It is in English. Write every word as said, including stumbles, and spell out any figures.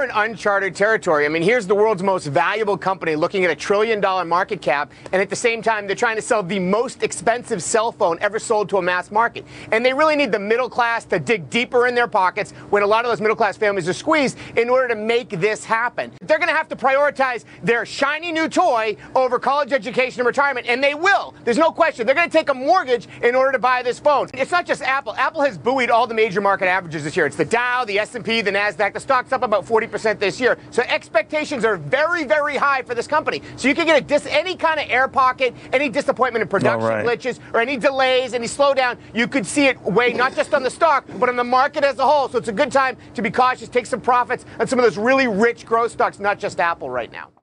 in uncharted territory. I mean, here's the world's most valuable company looking at a trillion dollar market cap, and at the same time, they're trying to sell the most expensive cell phone ever sold to a mass market. And they really need the middle class to dig deeper in their pockets when a lot of those middle class families are squeezed in order to make this happen. They're going to have to prioritize their shiny new toy over college education and retirement, and they will. There's no question. They're going to take a mortgage in order to buy this phone. It's not just Apple. Apple has buoyed all the major market averages this year. It's the Dow, the S and P, the NASDAQ. The stock's up about forty percent this year. So expectations are very, very high for this company. So you can get a dis any kind of air pocket, any disappointment in production right. glitches, or any delays, any slowdown. You could see it weigh not just on the stock, but on the market as a whole. So it's a good time to be cautious, take some profits on some of those really rich growth stocks, not just Apple right now.